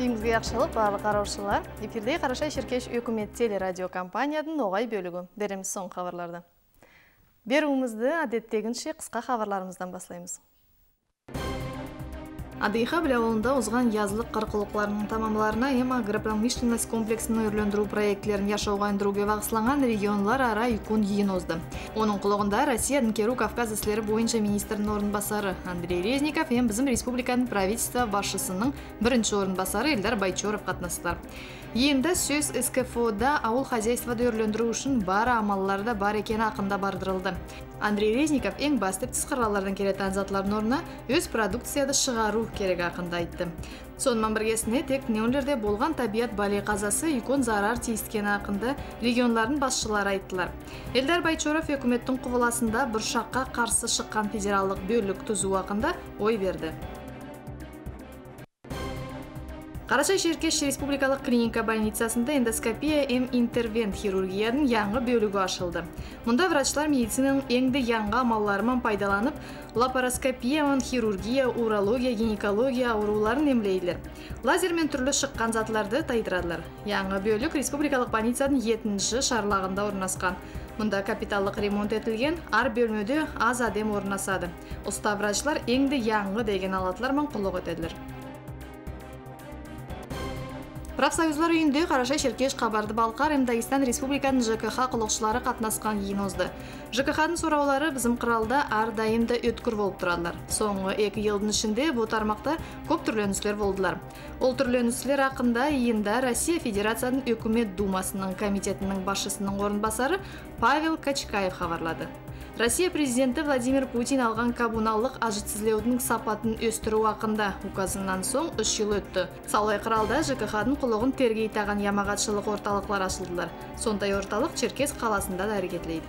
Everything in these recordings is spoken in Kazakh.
Үйіңізге яқшылық барлық қараушылар. Эфирде Қарашай Шеркеш өкімет телерадио компанияның оғай бөлігі. Береміз соң хабарларды. Беруімізді әдеттегінше қысқа хабарларымыздан баслаймыз. Адыйха білауылында ұзған язылық қарқылықларының тамамларына ема агропромышленность комплексінің өрлендіру проектлерін яшауға ендіруге бағысланған регионлар ара үйкун дейін озды. Оның құлығында Россияның Керу Кавказ іслері бойынша министрдің орынбасары Андрей Резников ем bizim республиканың правительство басшысының бірінші орынбасары Эльдар Байчоров қатнастылар. Енді сөз СКФО-да ауыл хозяйствода өрлендіру үшін бары амалларда бар екені ақында бардырылды. Андрей Резников ең басты тысқыралардан келетін затлардың орнына өз продукцияды шығару керек ақында айтты. Сонымен біргесіне тек неулерде болған табиат бали қазасы икон зарар тиісткені ақында регионлардың басшылары айттылар. Эльдар Байчоров өкіметтің құвыласында бұршаққа қарсы шыққан федералдық бөлік түзу ақында ой берді. Қарашай Шеркеш республикалық клиника больницасында эндоскопия интервент хирургияның яңғы бөлігі ашылды. Мұнда врачлар медицинаның еңді яңға амалларымен пайдаланып, лапароскопия, хирургия, урология, гинекология ауруларын емлейлер. Лазермен түрлі шыққан затларды тайдырадылар. Яңғы бөлік республикалық больницаның 7-ші шарлағында орнасқан. Мұнда капиталлық ремонт етілген, ар бөлмеде аз адем орнасады. Ұста врачлар еңді яңғы деген алатлармен құлық өтеділер. Профсоюзлар үйінде Қарашай Шеркеш Қабарды Балқар Дагестан Республиканың ЖКХ құлықшылары қатнасқан ең озды. ЖКХ-ның сұраулары bizim қыралда ар дайымда өткір болып тұрадылар. Соңғы 2 елдің ішінде бұл тармақта көп түрленіслер болдылар. Ол түрленіслер ақында иында Россия Федерацияның өкімет думасының комитетінің басшысының орынбасары Павел Качкаев хабарлады. Россия президенті Владимир Путин алған коммуналдық ажытсізлеудің сапатын өстіру ақында указынан соң 3 жыл өтті. Салай қыралда ЖКХ-дың құлығын тергей таған ямағатшылық орталықлар ашылдылар. Сондай орталық Черкес қаласында да әрекетлейді.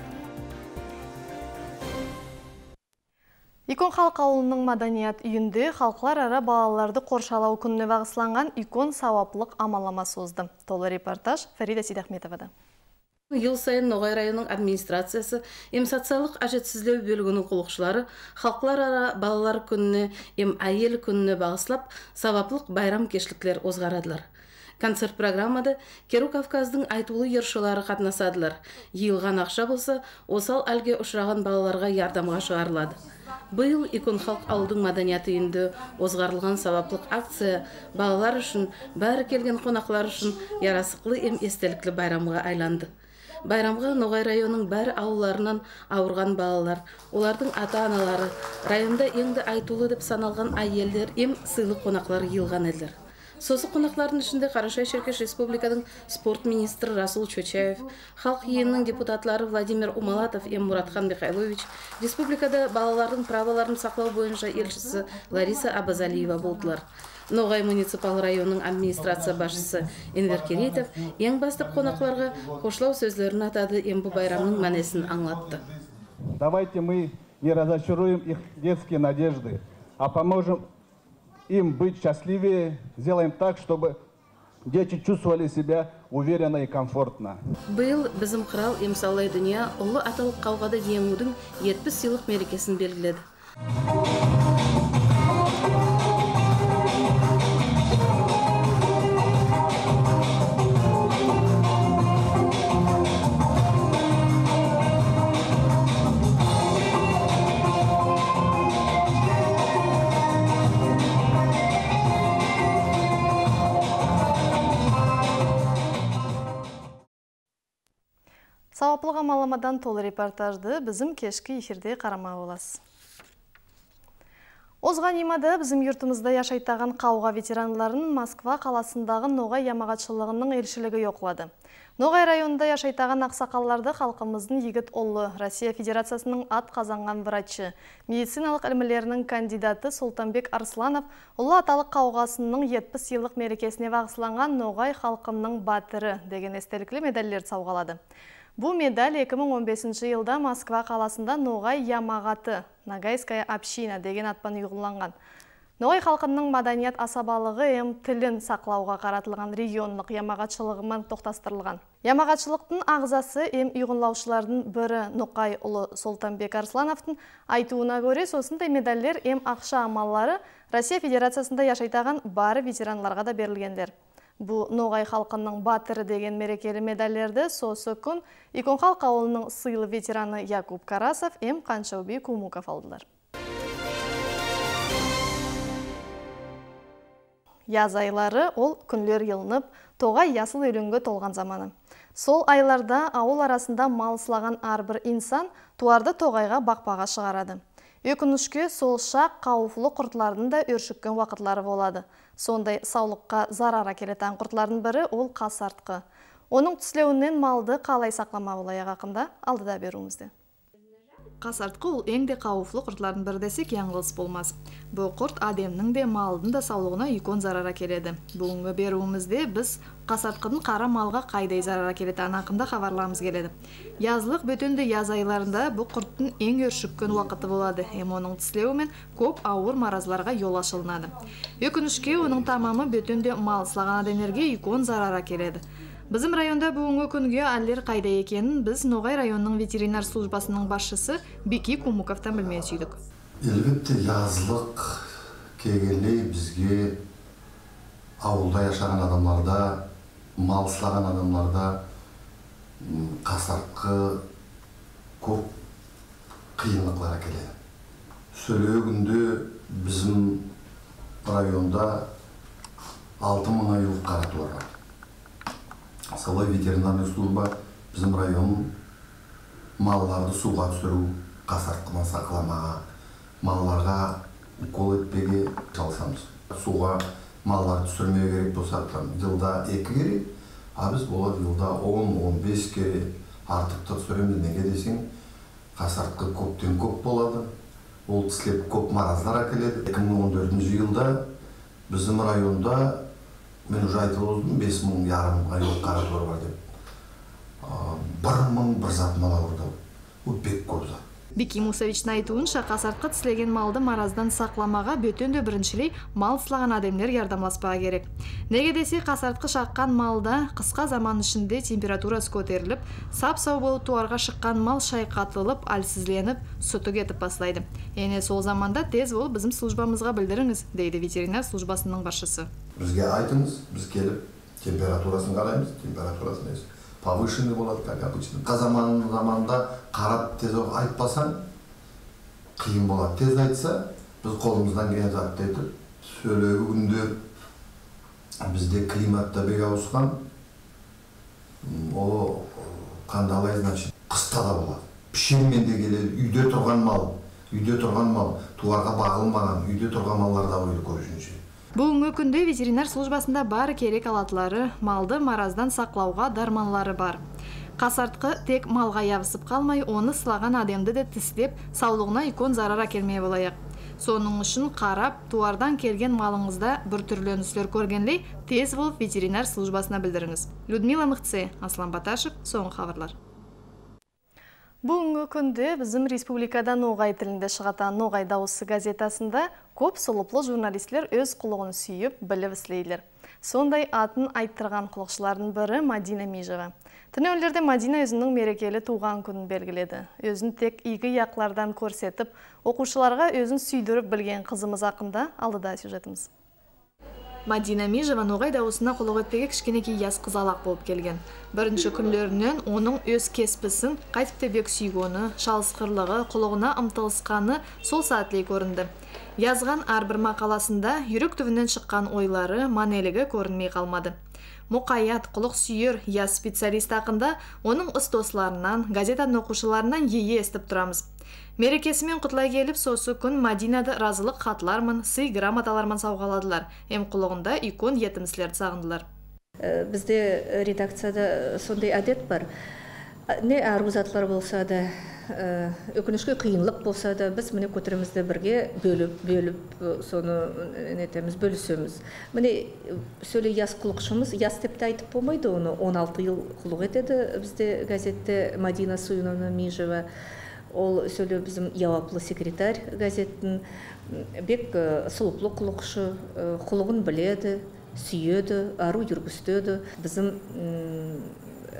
Икон халық ауылының маданият үйінде халықлар ара балаларды қоршалау күніне бағысланған икон сауаплық амаламасы озды. Толы репортаж Фарида Сидахметовада. Ел сайын Ноғай районының администрациясы социалық ажетсізлеу бөлігінің құлықшылары халықлар ара балалар күніне, әйел күніне бағыслап, саваплық байрам кешліклер озғарадылар. Концерт программада Керу Кавказдың айтулы ершылары қатнасадылар. Йылған ақша болса, осал әлге ұшыраған балаларға ярдамға шығарылады. Бұл икон халық ауылдың маданияты үйінде озғарылған саваплық акция балалар үшін, бәрі келген қонақлар үшін ярасықлы естеліклі байрамға айланды. Байрамға Ноғай районының бәр ауыларынан ауырған балалар, олардың ата-аналары, районда еңді айтулы деп саналған әйелдер сыйлы қонақлар йылған еділер. Сосы қонақлардың ішінде Қарашай Шеркеш республиканың спорт министрі Расул Чочаев, халық иенінің депутатлары Владимир Умалатов Муратхан Михайлович, республикада балалардың праваларын сақлау бойынша елшісі Лариса Абазалиева болдылар. Ноғай муниципал районының администрация басшысы Энвер Керейтов ең бастып қонақларға қошлау сөздерін атады, бұл байрамның мәнесін аңлатты. Давайте мы не разочаруем их детские надежды, а поможем им быть счастливее, сделаем так, чтобы дети чувствовали себя уверенно и комфортно. Бұл bizim қырал Салай дүния ұлы аталық қауғада еңудің 70 сыйлық мерекесін белгіледі. Сауаплық амаламадан толы репортажды bizim кешкі эфирде қарамай оласыз. Озған имада bizim yurtымызда яшайтаған қауға ветеранларын Москва қаласындағы Ноғай ямағатшылығының елшілігі yoqlады. Ноғай районында яшайтаған ақсақалларды халқымыздың егіт олы Россия Федерациясының ат қазанған врачы, медициналық ілмілерінің кандидаты Султанбек Арсланов ұлы аталық қауғасының 70 жылдық мерекесіне бағысланған Ноғай халқымның батыры деген естеліклі медальдер сауғалады. Бұл медаль 2015 жылда Москва қаласында Ноғай ямағаты, Ногайская община деген атпан ұйғыланған. Ноғай халқының маданият асабалығы тілін сақлауға қаратылған регионлық ямағатшылығымен тоқтастырылған. Ямағатшылықтың ағзасы ұйғынлаушылардың бірі Ноқай ұлы Султанбек Арслановтың айтуына көре, сосындай медальдер ақша амаллары Россия Федерациясында яшайтаған бары ветеранларға да берілгендер. Бұл Ноғай халқының батыры деген мерекелі медальдерді сосы күн Икон халқы ауылының сыйлы ветераны Якуб Карасов М. Қаншауби Кумуков алдылар. Яз айлары ол күнлер елініп, тоғай ясыл үйленге толған заманы. Сол айларда ауыл арасында малыслаған арбір инсан туарды тоғайға бақпаға шығарады. Өкінішке сол шақ қауыфлы құртлардың да өршіккен уақытлары болады. Сондай саулыққа зарара келетін құртлардың бірі ол қасартқы. Оның түслеуінен малды қалай сақлама олайы хақында алдыда беруімізді. Қасартқы ол еңде қауыфлы құртлардың бір десек яңғылыс болмас. Бұл құрт адемнің де малдың да саулығына икон зарара келеді. Бүгінгі беруімізде біз қасартқыдың қара малға қайдай зарара келеді анақында хабарламыз келеді. Язлық бөтенді яз айларында бұл құрттың ең өршіккен уақыты болады. Оның тіслеуімен көп ауыр маразларға yol ашылынады. Өкінішке оның тамамы бөтенде малыслаған адемерге икон зарара келеді. Bizim rayonda бүгінгі күнге әллер қайда екенін біз Ноғай районының ветеринар службасының басшысы Беки Кумуковтан білмей сүйдік. Әлбетте язлық кегелей бізге ауылда яшаған адамларда, малыслаған адамларда қасартқы көп қиынлықлар келеді. Сөйлегінде bizim районда 6000-ға жуық қарату бар. Солай ветеринарный служба bizim район малларды суға түсіру, қасартқыдан сақламаға, малларға укол етпеге çalışамыз. Суға малларды түсірмеу керек болса, жылда 2 керек, а біз болады жылда 10-15 керек артықты түсіреміз. Неге десең, қасартқы көптен көп болады, ол тіслеп көп мараздар әкеледі. 2014 жылда bizim районда мен уже айтып отырдым, 5500-ға жуық қаратуар бар деп. 1000 бір зат мал ауырды. Ол бек көп зат. Беки Мусовичтің айтуынша, қасартқы тіслеген малды мараздан сақламаға бөтенде біріншілей мал тіслаған адамдер ярдамласпаға керек. Неге десе, қасартқы шаққан малда қысқа заман ішінде температурасы көтеріліп, сап-сау болып туарға шыққан мал шайқатылып, әлсізленіп, сүті кетіп бастайды. Ене сол заманда тез болып біздің службамызға білдіріңіз, дейді ветеринар службасының басшысы. Бізге айтыңыз, біз келіп температурасын қараймыз, температурасын повышенный болады, как обычно. Заманда қарап тез айтпасаң, қиын болады. Тез айтса, біз қолымыздан келген затты етіп, сөйлегі күнде бізде климатта бек ауысқан, ол қандалай, значит, қыста да болады. Пішенмен де келеді, үйде тұрған мал, туарға бағылмаған, үйде тұрған малларда ойлы көрішінше. Бүгінгі күнде ветеринар службасында бары керек алатлары, малды мараздан сақлауға дарманлары бар. Қасартқы тек малға ябысып қалмай, оны сылаған адамды да тістеп, саулығына икон зарара келмей болайық. Соның үшін қарап, туардан келген малыңызда бір түрлі нүслер көргенлей, тез болып ветеринар службасына білдіріңіз. Людмила Мыхце, Аслан Баташев, соңғы хабарлар. Бүгінгі күнде bizim республикада Ноғай тілінде шығатын Ноғай дауысы газетасында көп сұлыплы журналистлер өз құлығын сүйіп, біліп істейлер. Сондай атын айттырған құлықшылардың бірі Мадина Мижева. Түнеулерде Мадина өзінің мерекелі туған күнін белгіледі. Өзін тек игі яқлардан көрсетіп, оқушыларға өзін сүйдіріп білген қызымыз ақында алдыда сюжетіміз. Мадина Мижева Ноғай дауысына құлық өтпеге кішкенекей яз қызалақ болып келген. Бірінші күнлерінен оның өз кеспісін, қайтыпты бек сүйгені, шалысқырлығы, құлығына ұмтылысқаны сол сәтлей көрінді. Yazған әрбір мақаласында үйрек түбінен шыққан ойлары, манелігі көрінмей қалмады. Мұқаят, құлық сүйер, яз специалист ақында оның ұс достарынан, газетаның оқушыларынан естіп тұрамыз. Мерекесімен құтлай келіп, сосы күн Мадинады разылық хатлармын, сый грамоталармын сауғаладылар. Эм құлығында икон етімсілерді сағындылар. Бізде редакцияда сондай әдет бар. Не арғызатлар болса да, өкінішке қиынлық болса да, біз міне көтерімізді бірге бөліп, соны нетеміз, бөлісеміз. Міне сөйле яз құлықшымыз, яз тепті айтып болмайды, оны 16 ел құлық етеді бізде газетте Мадина Суйновна Мижева. Ол сөйле bizim яваплы секретарь газеттің бек сұлыплы құлықшы, құлығын біледі, сүйеді, ару жүргістеді. Bizim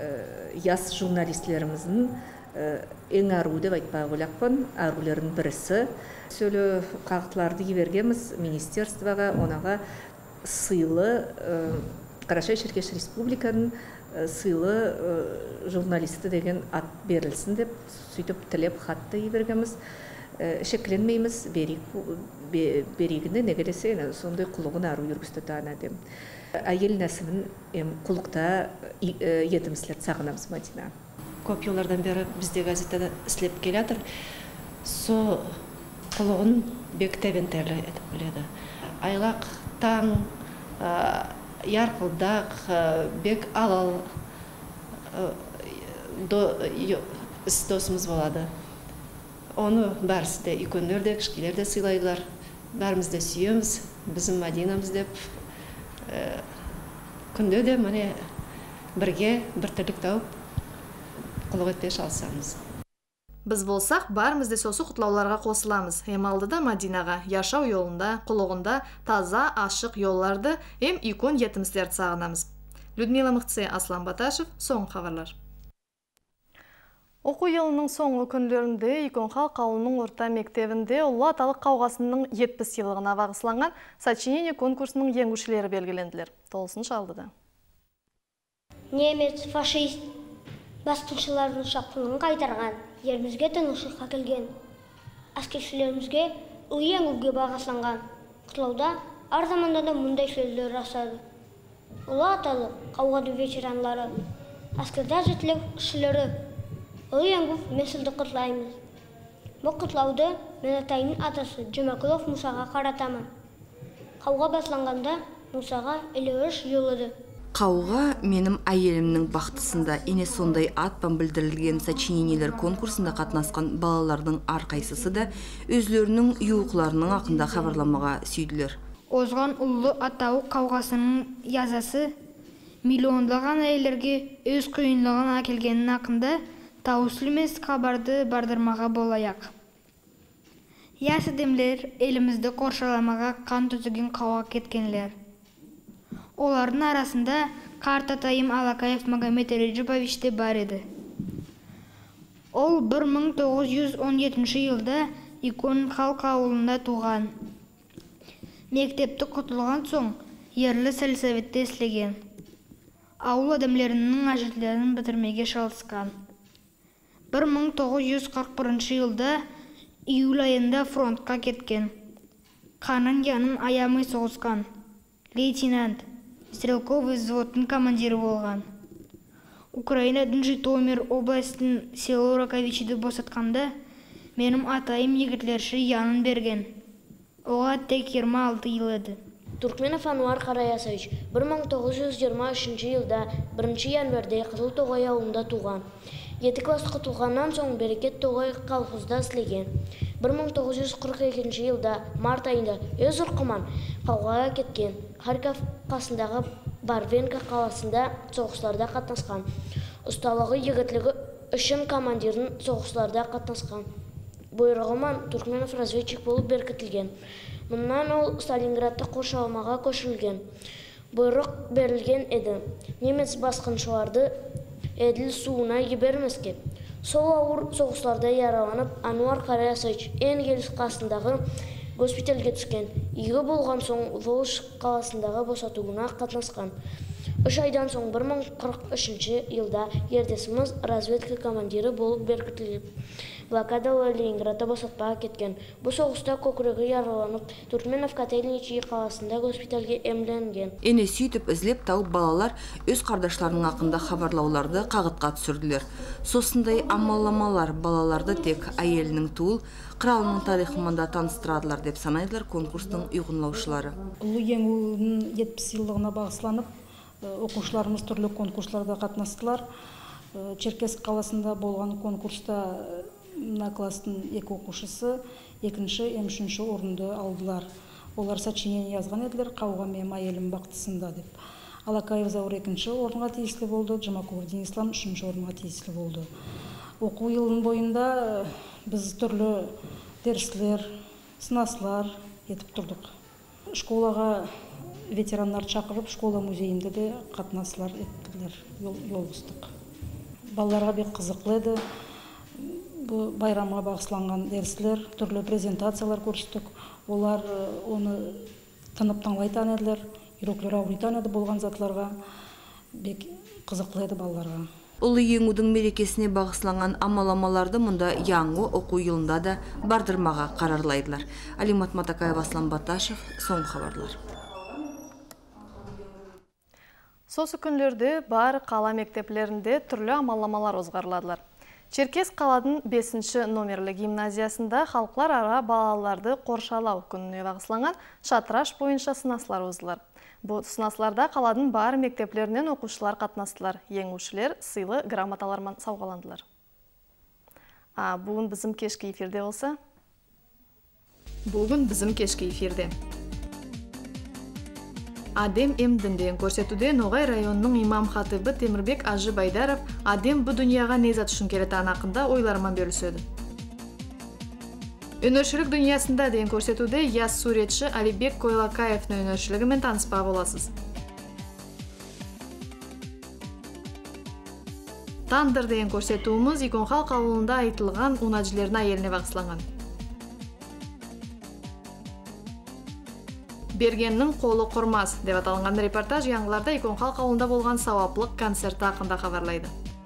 яс журналистлеріміздің ең ару деп айтпай ойлақпын, арулердің бірісі. Сөйлі қағытларды ебергеміз министерствоға, онаға сыйлы Карачай-Черкеш Республиканың сыйлы журналисті деген ат берілсін деп, сөйтіп тілеп хатты ебергеміз. Шекленмейміз берегінде негересе, сондай құлығын ару үргісті тағына дем. Әйел нәсімін құлықта етімсілет сағынамыз Мадина. Көп еллардан бері бізде газетада іслеп келетір. Со құлығын бек тәбентәлі етіп біледі. Айлақ, таң, ярқылдақ, бек алал досымыз болады. Оны бәрісі де иконлер де, кішкелер де сыйлайлар. Бәріміз де сүйеміз, біздің Мадинамыз деп. Күнде де мәне бірге бір тірлік тауып, құлық етпеш алсамыз. Біз болсақ, барымызды сосы құтлауларға қосыламыз. Алдыда Мадинаға, яшау yolunda, құлығында таза, ашық yolларды икон етіміздерді сағынамыз. Людмила Мыхтсе, Аслан Баташев, соң хабарлар. Оқу елінің соңғы күнлерінде икон халық ауылының орта мектебінде Ұлы Аталық қауғасының 70 жылдығына бағысланған сочинение конкурсының еңгушілері белгіленділер. Толысын шалдыда. Немец, фашист, басқыншылардың шапқынын қайтарған, елімізге тыныштыққа келген. Әскершілерімізге ұлы еңгуге бағысланған. Құтлауда ар заманда да мұндай сөздер растады. Ұлы Аталық қауғаның ветеранлары, әскерде жетілік кішілері Ұлы еңгув месілді құтлаймыз. Бұл құтлауды мен атайының атасы Жұмакулов Мусаға қаратамын. Қауға басланғанда Мусаға 53 жылыды. Қауға менің әйелімнің бақтысында ене сондай атпан білдірілген сочинениелер конкурсында қатынасқан балалардың арқайсысы да өзлерінің юқларының ақында хабарламаға сүйділер. Озған Ұлы Аталық қауғасының язасы миллиондаған әйелерге өз қиынлығын әкелгенін ақында тауысылмес хабарды бардырмаға болайық. Ясы демлер елімізді қоршаламаға қан түзіген қауға кеткенлер. Олардың арасында Қартатайым Алакаев Магомед Реджипович те бар еді. Ол 1917 жылда икон халық ауылында туған. Мектепті құтылған соң ерлі сельсоветте істеген. Ауыл адамлерінің ажетлерін бітірмеге шалысқан. 1941 жылда июль айында фронтқа кеткен. Қанын янын аямай соғысқан. Лейтенант, стрелковый взводтың командирі болған. Украинаның Житомир областың село Раковичиді босатқанда, менің атайым егітлерші янын берген. Оға тек 26 ел еді. Туркменов Ануар Қараясович 1923 жылда 1 январда Қызыл Тоғай ауылында туған. 7 класс құтылғаннан соң Берекет Тоғай колхозда істеген. 1942 жылда март айында өз ұрқыман қауғаға кеткен. Харьков қасындағы Барвенка қаласында соғыстарда қатынасқан. Ұсталығы егітлігі үшін командирдің соғыстарда қатынасқан. Бұйрығымен Туркменов разведчик болып беркітілген. Мұнан ол Сталинградты қоршалмаға көшірілген. Бұйрық берілген еді. Немец басқыншыларды әділ суына ебермеске. Сол ауыр соғыстарда яраланып, Ануар Қараясович Энгельс қасындағы госпитальге түскен. Игі болған соң Волжск қаласындағы босатуына қатынасқан. 3 айдан соң 1943 жылда ертесіміз разведка командирі болып беркітіліп, блокадалы Ленинградты босатпаға кеткен. Бұл соғыста көкірегі яраланып, Туркменов Котельничий қаласында госпитальге емленген. Ене сөйтіп ізлеп тауып балалар өз қардашларының ақында хабарлауларды қағытқа түсірділер. Сосындай амалламалар балаларды тек әйелінің туыл, қыралының тарихымында таныстырадылар деп санайдылар конкурстың ұйғынлаушылары. Ұлы еңгудің 70 жылдығына бағысланып, оқушыларымыз түрлі конкурсларда қатынастылар. Черкесск қаласында болған конкурста мына класстың 2 оқушысы 2-ші, 3-ші орынды алдылар. Олар сочинение жазған еділер, қауға мен әйелім бақтысында деп. Алакаев Заур 2-ші орынға тиесілі болды, Жұмакулов Денислам 3-ші орынға тиесілі болды. Оқу жылының бойында біз түрлі дәрістер, сынаслар етіп тұрдық. Школаға ветерандар шақырып, школа музейінде де қатынасылар еттілер, жол бұстық. балаларға бек қызықлы еді. Бұл байрамға бағысланған дәрістер, түрлі презентациялар көрсеттік. Олар оны тынып тыңлайтан еділер, үйреклер ауыритан еді болған затларға. Бек қызықлы еді балаларға. Улы еңудің мерекесіне бағысланған амаламаларды мұнда яңы оқу йылында да бардырмаға қарарлайдылар. Алимат Матакаев, Аслан Баташев, соң хабарлар. Сосы күнлерде бар қала мектеплерінде түрлі амаламалар озғарладылар. Черкес қаладың 5 номерлі гимназиясында халықлар ара балаларды қоршалау күніне бағысланған шатыраш бойынша сынаслар оздылар. Бұл сынасларда қаладың бар мектеплерінен оқушылар қатынастылар. Еңушілер сыйлы грамоталармен сауғаландылар. Бүгін бізім кешкі эфирде болса? Бүгін бізім кешкі эфирде. Адем емдінден көрсетуде Ноғай районының имам хатыбы Темірбек Ажы Байдаров Адем бұ дүнияға незат үшін келетан ақында ойларман бөліседі. Өнершілік дүниясында ден көрсетуде яз суретші Алибек Койлакаевның өнершілігімен таныспа боласыз. Тандыр ден көрсетуіміз Иконхал қауылында айтылған унажілерін әйеліне бағысланған. Бергеннің қолы құрмас деп аталынған репортаж яңғыларда Иконхал қауылында болған сауаплық концерті ақында хабарлайды.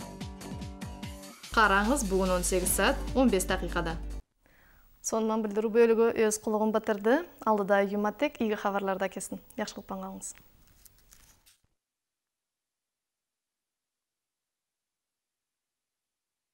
Қараңыз бүгін 18 саат 15 дақиқада. Сонымен білдіру бөлігі өз құлығын батырды. Алдыда юматтек игі хабарларда кесін. Яқшылық паңғаңыз.